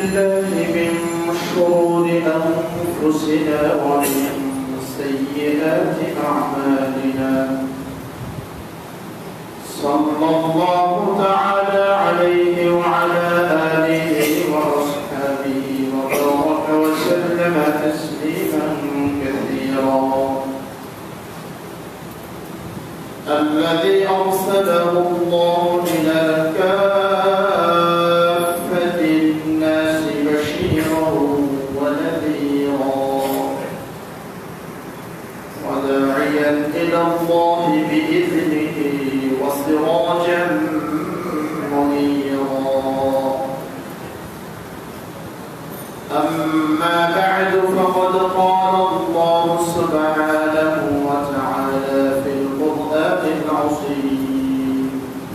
بالله من شرور أنفسنا ومن سيئات أعمالنا. صلى الله تعالى عليه وعلى آله وأصحابه وبارك وسلم تسليما كثيرا. الذي أرسله الله إلى كافة الناس بشيرا ونذيرا وداعيا إلى الله بإذنه وسراجا منيرا. أما بعد فقد قال الله سبحانه وتعالى في القرآن العظيم: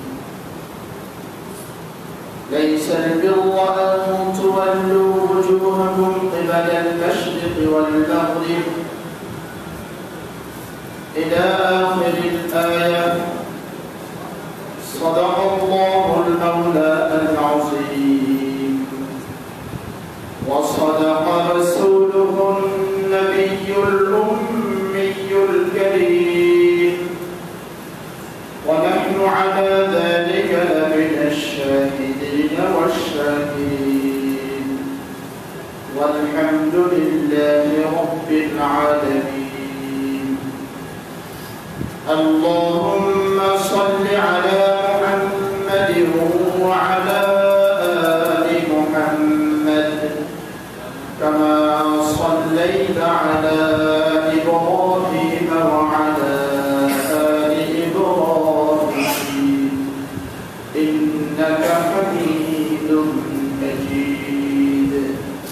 ليس البر أن تولوا وجوهكم قبل المشرق والمغرب إلى آخر الآية. صدق الله المولى العظيم وصدق رسوله النبي الأمي الكريم، ونحن على ذلك لمن الشاهدين والشاكرين، والحمد لله رب العالمين. اللهم صل على محمد وعلى آل محمد كما صليت على إبراهيم وعلى آل إبراهيم إنك حميد مجيد.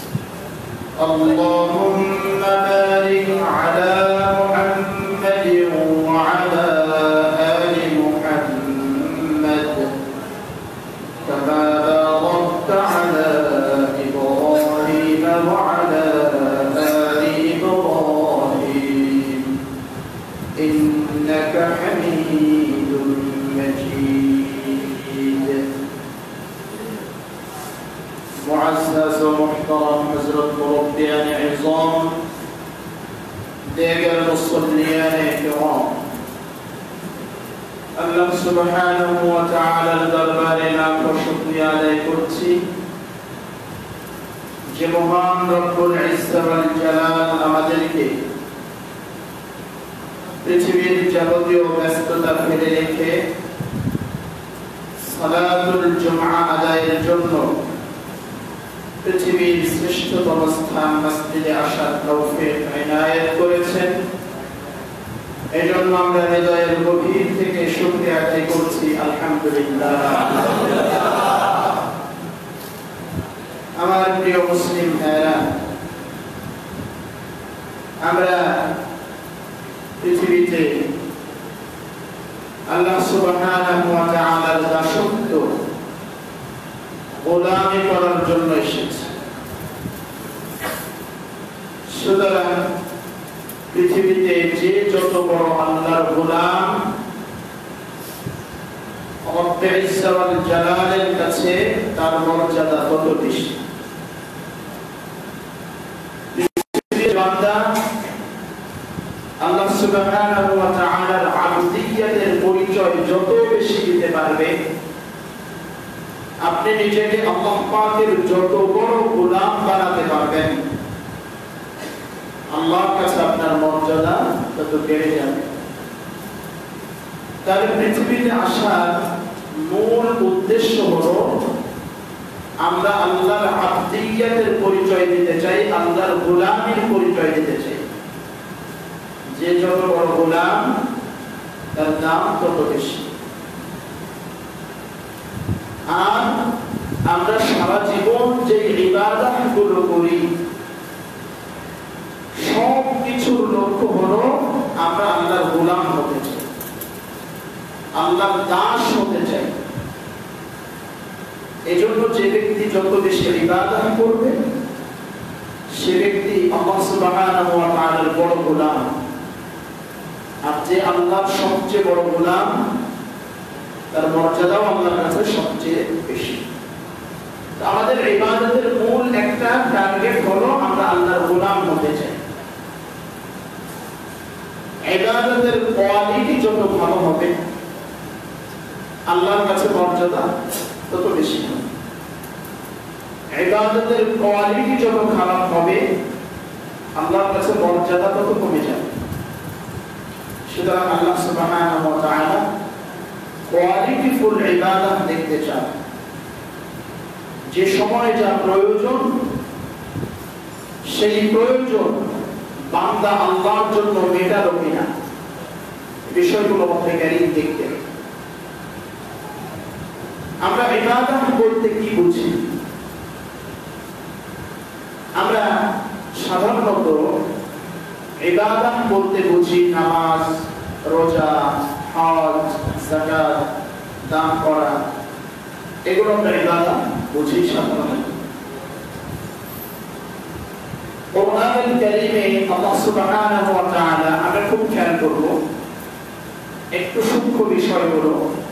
اللهم بارك على محمد وعلى آل محمد كما باركت على إبراهيم وعلى آل إبراهيم إنك حميد مجيد. معزز ومحترم حضرت مربيان عظام، دیگر مصلیان کرام، আল্লাহ সুবহানাহু ওয়া তাআলার দরবারে লাখো শুকরিয়া আদায় করছি যে মহান রব্বুল ইজ্জত ওয়াল জালাল আমাদেরকে পৃথিবীর যাবতীয় ব্যস্ততা ফেলে রেখে সালাতুল জুমআ আদায়ের জন্য পৃথিবীর শ্রেষ্ঠতম স্থান মসজিদে আসার তৌফিক ইনায়েত করেছেন। এজন্য আমরা হৃদয়ের গভীর থেকে শুকরিয়া আদায় করছি, আলহামদুলিল্লাহ। আমার প্রিয় মুসলিম ভাইরা, আমরা পৃথিবীতে আল্লাহ সুবহানাহু ওয়া তাআলার দাসত্ব গোলামি করার জন্য এসেছি। সুতরাং পৃথিবীতে যে যত বড় আল্লাহর গোলাম, রব্বুল ইজ্জত ওয়াল জালালের কাছে তার মর্যাদা তত বেশি। পৃথিবীর বান্দা আল্লাহ সুবহানাহু ওয়া তাআলার আবদিয়তের পরিচয় যত বেশি দিতে পারবে, আপনি নিজেকে আল্লাহ পাকের যত বড় গোলাম বানাতে পারবেন, আল্লাহর কাছে আপনার মর্যাদা তত বেড়ে যাবে। তার পৃথিবীতে আসার মূল উদ্দেশ্য হলো আমরা আল্লাহর আবদিয়তের পরিচয় দিতে চাই, আল্লাহর গোলামির পরিচয় দিতে চাই। যে যত বড় গোলাম তার দাম তত বেশি। আর আমরা সারা জীবন যে ইবাদতগুলো করি, সব কিছুর লক্ষ্য হলো আমরা আল্লাহর গোলাম হতে চাই, আল্লাহর দাস হতে চাই। এজন্য যে ব্যক্তি যত বেশি ইবাদত করবে, সে ব্যক্তি আল্লাহ সুবহানাহু ওয়া তাআলার বড় গোলাম। আর যে আল্লাহর সবচেয়ে বড় গোলাম, তার মর্যাদাও আল্লাহর কাছে সবচেয়ে বেশি। আমাদের ইবাদতের মূল এটা টার্গেট হলো আমরা আল্লাহর গোলাম হতে চাই। ইবাদতের কোয়ালিটি যত ভালো হবে আল্লাহর কাছে মর্যাদা তত বেশি হবে। ইবাদতের কোয়ালিটি যত খারাপ হবে আল্লাহর কাছে মর্যাদা তত কমে যাবে। সুতরাং আল্লাহ সুবহানাহু ওয়া তাআলা কোয়ালিটিফুল ইবাদত দেখতে চান। যে সময় যা প্রয়োজন সেই প্রয়োজন বান্দা আল্লাহর জন্য মেটালো কিনা বিষয়গুলো মধ্যে জ্ঞানী দেখতে। আমরা ইবাদত বলতে কি বুঝি? আমরা সাধারণত ইবাদত বলতে বুঝি নামাজ, রোজা, হজ, যাকাত, দান করা, এগুলো আমরা ইবাদত বুঝি সাধারণত। কোরআনুল কারীমে আল্লাহ সুবহানাহু ওয়া তাআলা আমরা খুব খেয়াল করব একটু সূক্ষ্ম বিষয়গুলো।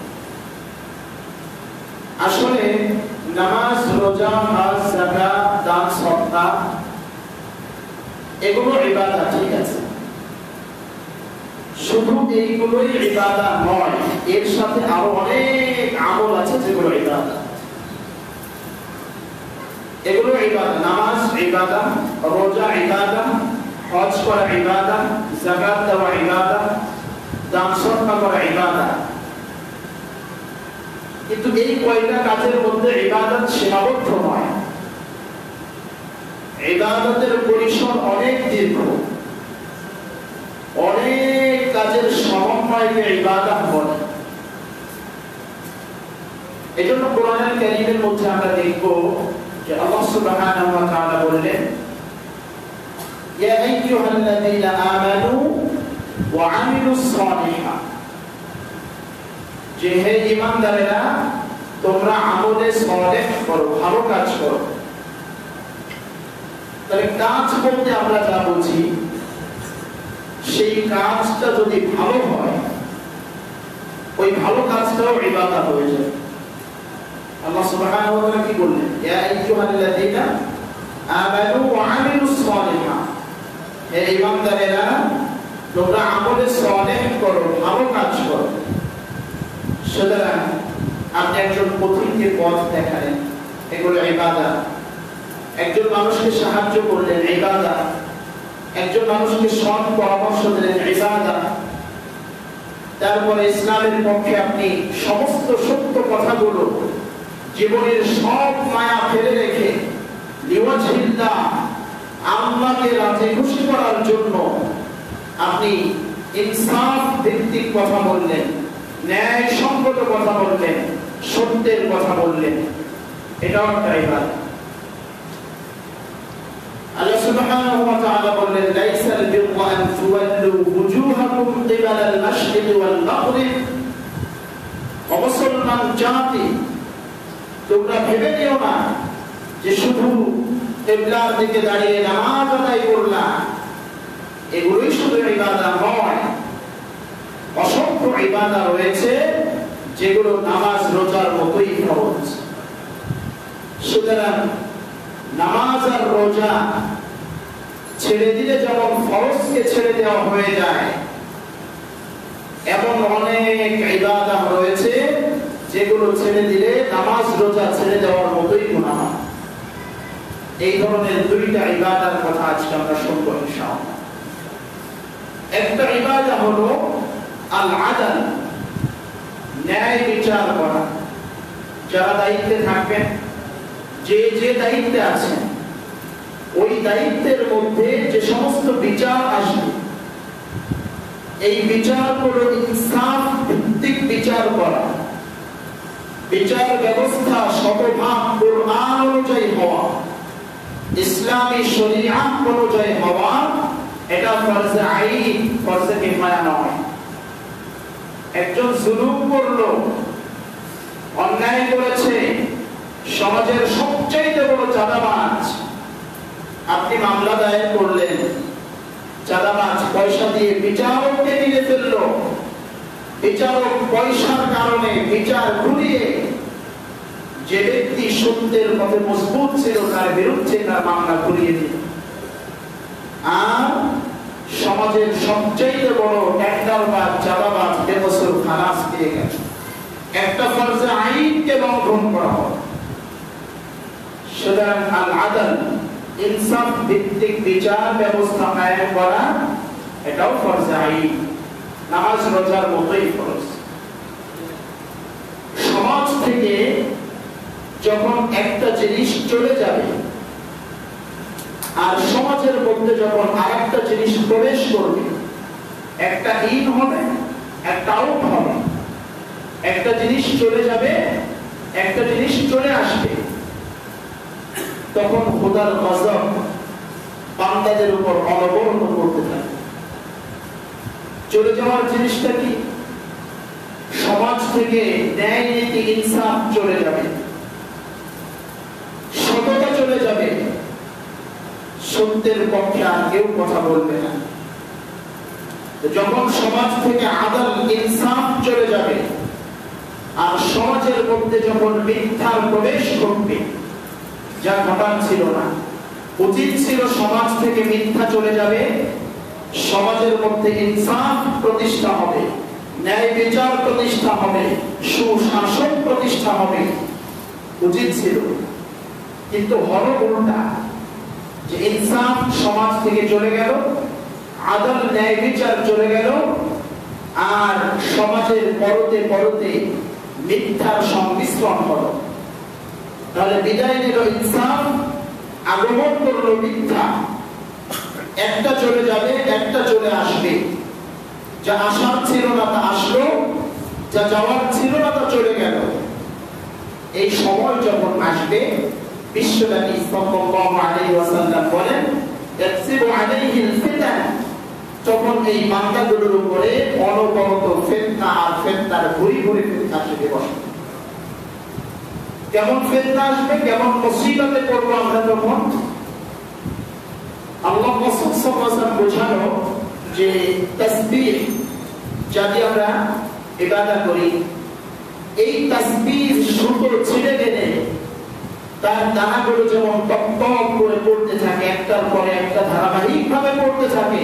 আসলে নামাজ, রোজা, হজ, যাকাত, দান, সদকা এগুলো ইবাদত, ঠিক আছে। শুধু এইগুলোই ইবাদত নয়, এর সাথে আরো অনেক আমল আছে যেগুলো ইবাদত। এগুলো ইবাদত। নামাজ ইবাদত, রোজা ইবাদত, হজ করা ইবাদত, যাকাত দেওয়া ইবাদত, দান সদকা করা ইবাদত। কিন্তু এই কয়টা কাজের মধ্যে ইবাদত সীমাবদ্ধ নয়। ইবাদতের পরিসর অনেক দীর্ঘ। অনেক কাজের সমন্বয়কে ইবাদত বলে। এজন্য কোরআনুল কারীমের মধ্যে আমরা দেখব যে আল্লাহ সুবহানাহু ওয়া তাআলা বললেন, ইয়া আইয়ুহাল্লাযীনা আমানু ওয়া আমিলুস সালিহাত, যে হে ঈমানদারেরা তোমরা আমলে সালেহ করো, ভালো কাজ করো। তাহলে কাজ বলতে আমরা যা বুঝি সেই কাজটা যদি ভালো হয় ওই ভালো কাজটাও ইবাদত হয়ে যায়। আল্লাহ সুবহানাহু ওয়া তাআলা কি বললেন? ইয়া আইয়ুহাল্লাযীনা আমানু ওয়া আমিলুস সালিহাত, হে ঈমানদারেরা তোমরা আমলে সালেহ করো, ভালো কাজ করো। সুতরাং আপনি একজন পথিককে পথ দেখালেন, এগুলো ইবাদত। একজন মানুষকে সাহায্য করলেন, ইবাদত। একজন মানুষকে সৎ পরামর্শ দিলেন, ইবাদত। তারপরে ইসলামের পক্ষে আপনি সমস্ত সত্য কথাগুলো জীবনের সব মায়া ফেলে রেখে লিওয়াজহিল্লাহ, আল্লাহকে রাজি খুশি করার জন্য আপনি ইনসাফ ভিত্তিক কথা বললেন, ন্যায়সঙ্গত কথা বললেন, সত্যের কথা বললেন, এটাও একটা ইবাদত। আল্লাহ সুবহানাহু ওয়া তাআলা বললেন, লাইসাল বিররা আন তুওয়াল্লু ওয়ুজুহাকুম কিবালাল মাশরিকি ওয়াল মাগরিব, মুসলমান জাতি তোমরা ভেবে নিও না যে শুধু কিবলার দিকে দাঁড়িয়ে নামাজ আদায় করলাম এগুলোই শুধু ইবাদত নয়। অসংখ্য ইবাদত রয়েছে যেগুলো নামাজ রোজার মতোই ফরজ। সুতরাং নামাজ আর রোজা ছেড়ে দিলে যেমন ফরজকে ছেড়ে দেওয়া হয়ে যায়, এমন অনেক ইবাদত রয়েছে যেগুলো ছেড়ে দিলে নামাজ রোজা ছেড়ে দেওয়ার মতোই গুনাহ। এই ধরনের দুইটা ইবাদতের কথা আজকে আমরা শুনবো ইনশাআল্লাহ। একটা ইবাদত হলো আল আদল, ন্যায় বিচার করা। যারা দায়িত্বে থাকবেন, যে যে দায়িত্বে আছেন, ওই দায়িত্বের মধ্যে যে সমস্ত বিচার আসবে এই বিচারগুলো ইনসাফ ভিত্তিক বিচার করা। বিচার ব্যবস্থা শতভাগ কোরআন অনুযায়ী হওয়া, ইসলামী শরীয়ত অনুযায়ী হওয়া, এটা ফরজে আইন, ফরজে কিফায়া নয়। একজন জুলুম করলো, অন্যায় করেছে, সমাজের সবচেয়ে বড় চাঁদাবাজ, আপনি মামলা দায়ের করলেন, চাঁদাবাজ পয়সা দিয়ে বিচারককে নিয়ে ফেললো, বিচারক পয়সার কারণে বিচার ঘুরিয়ে যে ব্যক্তি সত্যের পথে মজবুত ছিল তার বিরুদ্ধে তার মামলা ঘুরিয়ে দিল। আর সমাজের সবচেয়ে বড় টেন্ডারবাজ, চাঁদাবাজ, বেকসুর খালাস দিয়ে গেল। একটা ফরজে আইনকে লঙ্ঘন করা হয়। সুতরাং আল আদল, ইনসাফ ভিত্তিক বিচার ব্যবস্থা কায়েম করা, এটাও ফরজে আইন। নামাজ রোজার মতোই ফরজ। সমাজ থেকে যখন একটা জিনিস চলে যাবে আর সমাজের মধ্যে যখন আরেকটা জিনিস প্রবেশ করবে, একটা ইন হবে, একটা আউট হবে। একটা জিনিস চলে যাবে, একটা জিনিস চলে আসবে, তখন খোদার গজব বান্দাদের উপর অনবরত করতে থাকে। চলে যাওয়ার জিনিসটা কি? সমাজ থেকে ন্যায় নীতি ইনসাফ চলে যাবে, সততা চলে যাবে, সত্যের পক্ষে আর কেউ কথা বলবে না। যখন সমাজ থেকে আদল ইনসাফ চলে যাবে আর সমাজের মধ্যে যখন মিথ্যার প্রবেশ ঘটবে, যা ঘটার ছিল না, উচিত ছিল সমাজ থেকে মিথ্যা চলে যাবে, সমাজের মধ্যে ইনসাফ প্রতিষ্ঠা হবে, ন্যায় বিচার প্রতিষ্ঠা হবে, সুশাসন প্রতিষ্ঠা হবে, উচিত ছিল। কিন্তু হলো উল্টা, যে ইনসাফ সমাজ থেকে চলে গেল, আদল ন্যায় বিচার চলে গেল, আর সমাজের পরতে পরতে মিথ্যার সংমিশ্রণ হলো। তাহলে বিদায় নিল ইনসাফ, আগমন করলো মিথ্যা। একটা চলে যাবে, একটা চলে আসবে। যা আসার ছিল না তা আসলো, যা যাওয়ার ছিল না তা চলে গেল। এই সময় যখন আসবে, বিশ্বনবী সাল্লাল্লাহু আলাইহি ওয়াসাল্লাম বলেন, ইয়াসিবু আলাইহিল ফিতান, তখন এই বান্দাগুলোর উপরে অনবরত ফিতনা আর ফিতনার ঘুরি ঘুরি ফিতনা আসবে বসবে। কেমন ফিতনা আসবে, কেমন মুসিবতে পড়বো আমরা তখন? আল্লাহ রাসূল সাল্লাল্লাহু আলাইহি ওয়াসাল্লাম বোঝানো যে তাসবিহ যদি আমরা ইবাদত করি, এই তাসবিহ সুতো ছিঁড়ে গেলে তার দানাগুলো যেমন টপ টপ করে পড়তে থাকে, একটার পরে একটা ধারাবাহিক ভাবে পড়তে থাকে,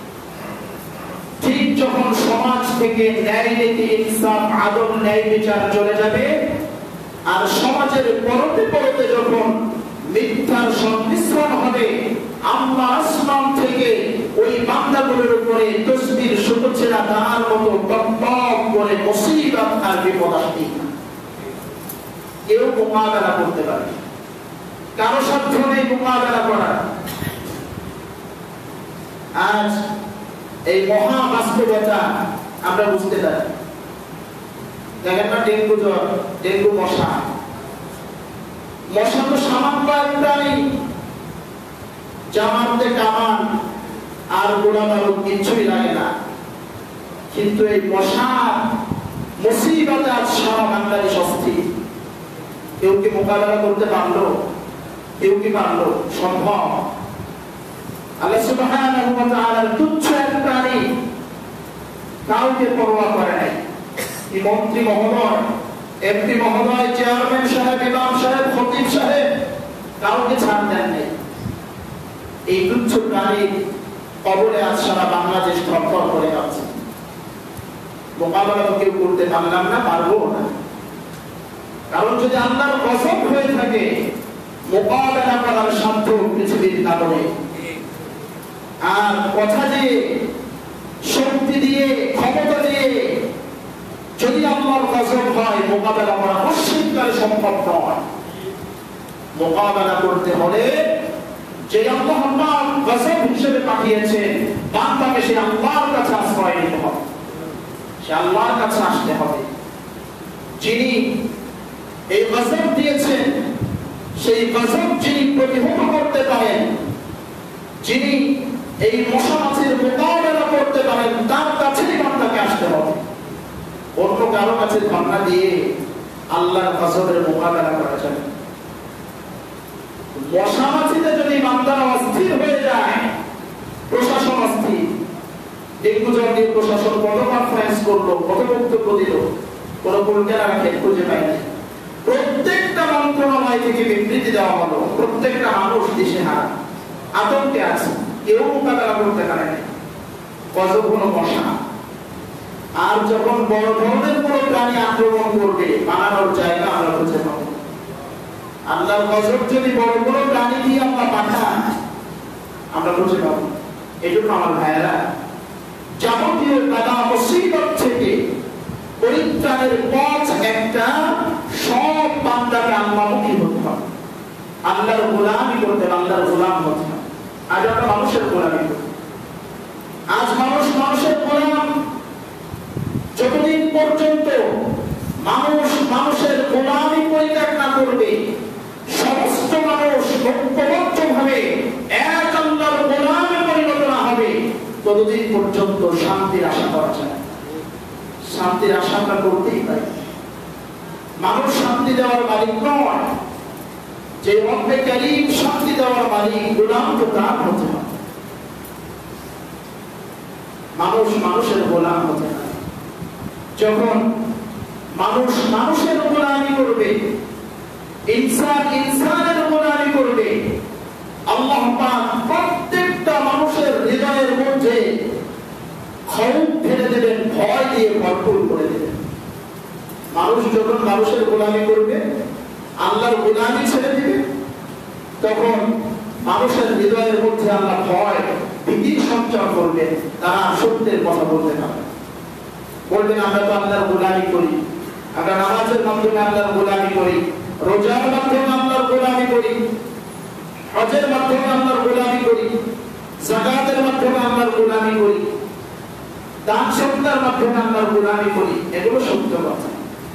ঠিক যখন সমাজ থেকে ন্যায় নীতি ইনসাফ আদল ন্যায় বিচার চলে যাবে আর সমাজের পরতে পরতে যখন মিথ্যার সংমিশ্রণ হবে, আল্লাহ আসমান থেকে ওই বান্দাগুলোর উপরে তসবির সুতো ছেঁড়া দানার মতো টপ টপ করে মুসিবত আর বিপদ আসবে। কেউ মোকাবেলা করতে পারে, কারো সাধ্য নেই মোকাবেলা করার। আজ এই মহা বাস্তবতা আমরা বুঝতে পারি। দেখেন না, ডেঙ্গু জ্বর, ডেঙ্গু মশা, মশা তো সামান্য এক প্রাণী, জামাতে কামান আর গোলা বারুদ কিছুই লাগে না, কিন্তু এই মশা মুসিবতে আজ সারা বাংলাদেশ অস্থির। কেউ কি মোকাবেলা করতে পারলো? কেউ কি পারলো? সম্ভব? আল্লাহ সুবহানাহু ওয়া তাআলার তুচ্ছ এক প্রাণী কাউকে পরোয়া করে নাই। এই মন্ত্রী মহোদয়, এমপি মহোদয়, চেয়ারম্যান সাহেব, ইমাম সাহেব, খতিব সাহেব কাউকে ছাড় দেন নাই। এই তুচ্ছ প্রাণীর কবলে আজ সারা বাংলাদেশ থরথর করে যাচ্ছে। মোকাবেলা তো কেউ করতে পারলাম না, পারবো না। কারণ যদি আল্লাহর কসম হয়ে থাকে, মোকাবেলা করার সাধ্য পৃথিবীর কারণে। আর কথা দিয়ে, শক্তি দিয়ে, ক্ষমতা দিয়ে যদি আল্লাহর কসম হয়, মোকাবেলা করা নিশ্চিতভাবে সম্ভব নয়। মোকাবেলা করতে হলে যে আল্লাহ কসম হিসেবে পাঠিয়েছেন, বান্দাকে সে আল্লাহর কাছে আশ্রয় নিতে হবে, সে আল্লাহর কাছে আসতে হবে। যিনি এই কসম দিয়েছেন, সেই কসম যিনি প্রতিহত করতে পারেন, যিনি এই মশা মাছির মোকাবেলা করতে পারেন, তার কাছেই বান্দাকে আসতে হবে। অন্য কারো কাছে ধর্ণা দিয়ে আল্লাহর কসমের মোকাবেলা করা যাবে। মশা মাছিতে যদি বান্দারা অস্থির হয়ে যায়, প্রশাসন অস্থির। ডেঙ্গু জ্বর নিয়ে প্রশাসন কত কনফারেন্স করলো, কত বক্তব্য দিল, কোন কুলকেরা খুঁজে পায়নি। প্রত্যেকটা মন্ত্রণালয় থেকে বিবৃতি দেওয়া হলো, প্রত্যেকটা মানুষ দিশেহারা, আতঙ্কে আছে, কেউ মোকাবেলা করতে পারে না। কতগুলো মশা। আর যখন বড় ধরনের কোনো প্রাণী আক্রমণ করবে, বানানোর জায়গা আমরা খুঁজে পাবো। আল্লাহর গজব যদি বড় বড় প্রাণী দিয়ে আমরা পাঠান, আমরা খুঁজে পাবো। এজন্য আমার ভাইয়েরা, যাবতীয় বাধা মুসিবত থেকে পরিত্রাণের পথ একটা, সব বান্দাকে আল্লাহমুখী হতে হবে, আল্লাহর গোলামি করতে হবে, আল্লাহর গোলাম হতে হবে। আজ আমরা মানুষের গোলামি করি। আজ মানুষ মানুষের গোলাম। যতদিন পর্যন্ত মানুষ মানুষের গোলামি পরিত্যাগ না করবে, সমস্ত মানুষ ঐক্যবদ্ধভাবে এক আল্লাহর গোলামে পরিণত না হবে, ততদিন পর্যন্ত শান্তির আশা করা যায়। শান্তির আশা আমরা করতেই পারি। মানুষ শান্তি দেওয়ার মালিক নয়, যে রব্বে কারীম শান্তি দেওয়ার মালিক, গোলাম তো তার হতে হবে। মানুষ মানুষের গোলাম হতে হবে। যখন মানুষ মানুষের গোলামি করবে, ইনসান ইনসানের গোলামি করবে, আল্লাহ পাক প্রত্যেকটা মানুষের হৃদয়ের মধ্যে খৌফ ফেলে দেবেন, ভয় দিয়ে ভরপুর করে দেবেন। মানুষ যখন মানুষের গোলামি করবে, আল্লাহর গোলামি ছেড়ে দিবে, তখন মানুষের হৃদয়ের মধ্যে আল্লাহ ভয়, ভীতি সঞ্চার করবে। তারা সত্যের কথা বলতে পারবে, বলবেন আমরা তো আল্লাহর গোলামি করি, আমরা নামাজের মাধ্যমে আল্লাহর গোলামি করি, রোজার মাধ্যমে আল্লাহর গোলামি করি, হজের মাধ্যমে আল্লাহর গোলামি করি, যাকাতের মাধ্যমে আল্লাহর গোলামি করি, দান সদকার মাধ্যমে আল্লাহর গোলামি করি। এগুলো সত্য কথা,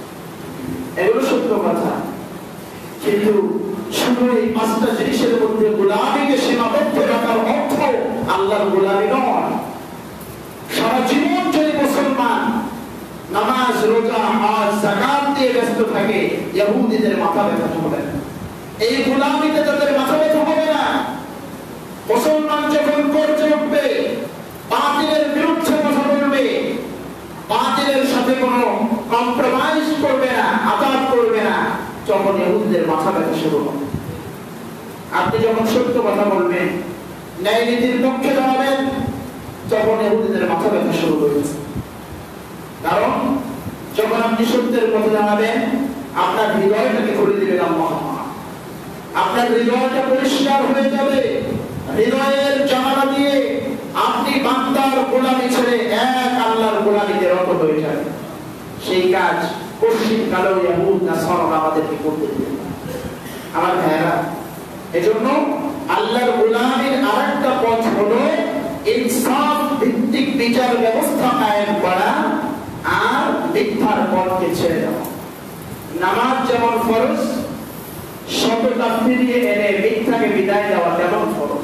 এগুলো সত্য কথা। কিন্তু শুধু এই পাঁচটা জিনিসের মধ্যে গোলামিকে সীমাবদ্ধ রাখার অর্থ আল্লাহর গোলামি নয়। সারা জীবন যদি মুসলমান নামাজ, রোজা, হজ, যাকাত দিয়ে ব্যস্ত থাকে, ইহুদিদের মাথা ব্যথা হবে না, এই গোলামিতে তাদের মাথা ব্যথা হবে না। মুসলমান যখন গর্জে উঠবে, বাতিলের বিরুদ্ধে কথা বলবে, বাতিলের সাথে কোনো কম্প্রোমাইজ করবে না, আঘাত করবে না, তখন ইহুদিদের মাথা ব্যথা শুরু হবে। আপনি যখন সত্য কথা বলবেন, ন্যায় নীতির পক্ষে দাঁড়াবেন, তখন ইহুদিদের মাথা ব্যথা শুরু হয়েছে। কারণ যখন আপনি সত্যের পথে দাঁড়াবেন, আপনার হৃদয়টাকে খুলে দিবেন আল্লাহ, আপনার হৃদয়টা পরিষ্কার হয়ে যাবে। হৃদয়ের জানালা দিয়ে আপনি বান্দার গোলামি ছেড়ে এক আল্লাহর গোলামিতে রত হয়ে যাবেন। সেই কাজ পশ্চিম কালো ইহুদ নাসারা আমাদেরকে করতে দিবেন। আমার ভাইয়েরা, এজন্য আল্লাহর গোলামির আরেকটা পথ হলো ইনসাফ ভিত্তিক বিচার ব্যবস্থা কায়েম করা আর মিথ্যার পথকে ছেড়ে দেওয়া। নামাজ যেমন ফরজ, সততা ফিরিয়ে এনে মিথ্যাকে বিদায় দেওয়া তেমন ফরজ।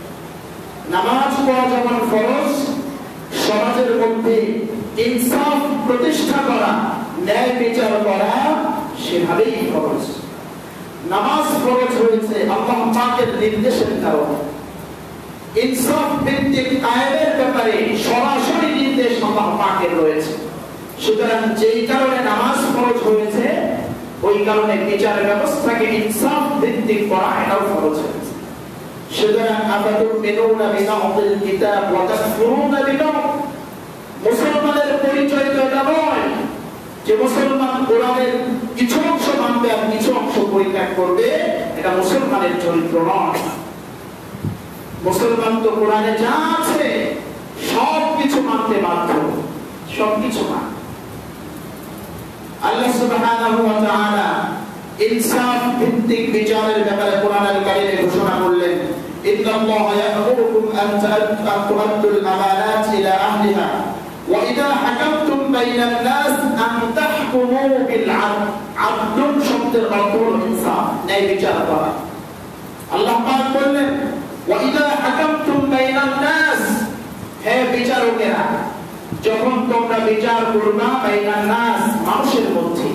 নামাজ পড়া যেমন ফরজ, সমাজের মধ্যে ইনসাফ প্রতিষ্ঠা করা, ন্যায় বিচার করা সেভাবেই ফরজ। নামাজ ফরজ হয়েছে আল্লাহ পাকের নির্দেশের কারণে। ইনসাফ ভিত্তিক আইনের ব্যাপারে সরাসরি নির্দেশ আল্লাহ পাকের রয়েছে। সুতরাং যেই কারণে নামাজ ফরজ হয়েছে, ওই কারণে বিচার ব্যবস্থাকে ইনসাফ ভিত্তিক করা এটাও ফরজ হয়েছে। সুতরাং আফাতুমিনুনা বিবাদিল কিতাব ওয়া তাকফুরুনা বিবাদ। মুসলমানের পরিচয় তো এটা নয় যে মুসলমান কোরআনের কিছু অংশ মানবে আর কিছু অংশ পরিত্যাগ করবে, এটা মুসলমানের চরিত্র নয়। মুসলমান তো কোরআনে যা আছে সব কিছু মানতে বাধ্য, সবকিছু মান। আল্লাহ সুবহানাহু ওয়া তাআলা ইনসাফ ভিত্তিক বিচারের ব্যাপারে কোরআনুল কারীমে ঘোষণা করলেন, ইন্নাল্লাহা ইয়া'মুরুকুম আন তু'আদ্দুল আমানাত ইলা আহলিহা ওয়া ইযা হাকামতুম বাইনান নাস আন তাহকুমু বিল আদল। আদল শব্দের অর্থ হলো ইনসাফ, ন্যায় বিচার করা। আল্লাহ পাক বললেন, ওয়া ইযা হাকামতুম বাইনান নাস, হে বিচারকেরা, যখন তোমরা বিচার করবা বাইনান নাস, মানুষের মধ্যে,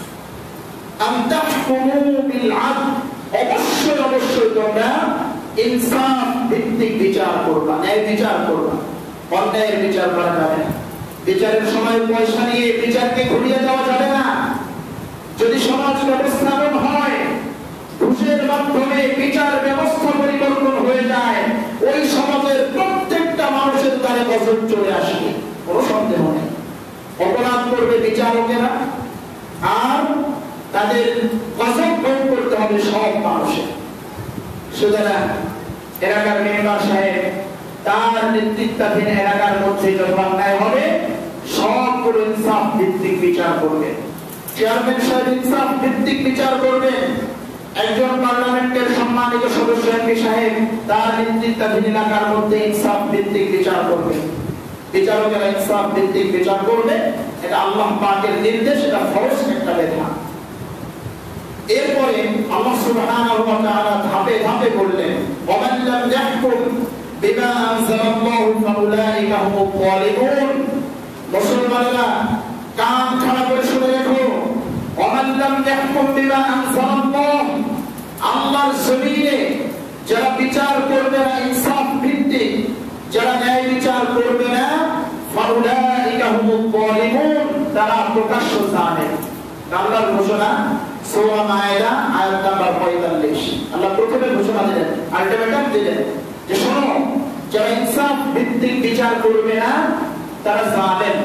আন তাহকুমু বিল আদল, অবশ্যই অবশ্যই তোমরা ইনসাফ ভিত্তিক বিচার করবা, ন্যায় বিচার করবা। অন্যায়ের বিচার করা যাবে না। বিচারের সময় পয়সা নিয়ে বিচারকে ঘুরিয়ে দেওয়া যাবে না। যদি যদি সমাজ ব্যবস্থা এমন হয় ঘুষের মাধ্যমে বিচার ব্যবস্থা পরিবর্তন হয়ে যায়, ওই সমাজের প্রত্যেকটা মানুষের দ্বারে গজব চলে আসবে, কোনো সন্দেহ নেই। অপরাধ করবে বিচারকেরা, আর তাদের গজব ভোগ করতে হবে সব মানুষের। সুতরাং এলাকার মেম্বার সাহেব তার নেতৃত্বাধীন এলাকার মধ্যে যত অন্যায় হবে সবগুলো ইনসাফ ভিত্তিক বিচার করবেন। চেয়ারম্যান সাহেব ইনসাফ ভিত্তিক বিচার করবেন। একজন পার্লামেন্টের সম্মানিত সদস্য এমপি সাহেব তার নেতৃত্বাধীন এলাকার মধ্যে ইনসাফ ভিত্তিক বিচার করবেন। বিচারকেরা ইনসাফ ভিত্তিক বিচার করবে, এটা আল্লাহ পাকের নির্দেশ, এটা ফরজ একটা বিধান। এরপরে আল্লাহ সুবহানাহু ওয়া তাআলা ধাপে ধাপে বললেন, ওয়ামান লাম ইয়াহকুম বিমা আনজালাল্লাহু ফাউলাইকা হুমুয যালিমুন। মুসলমানেরা কান খাড়া করে শুনে রাখো, ওয়ামান লাম ইয়াহকুম বিমা আনজালাল্লাহ, আল্লাহর জমিনে যারা বিচার করবে না ইনসাফ ভিত্তিক, যারা ন্যায় বিচার করবে না, ফাউলাইকা হুমুয যালিমুন, তারা প্রকাশ্য জালেম। আল্লাহর ঘোষণা সূরা মায়েদা আয়াত নাম্বার 45। আল্লাহ প্রথমে ঘোষণা দিলেন, আলটিমেটাম দিলেন যে শোনো, যারা ইনসাফ ভিত্তিক বিচার করবে না তারা জালেম।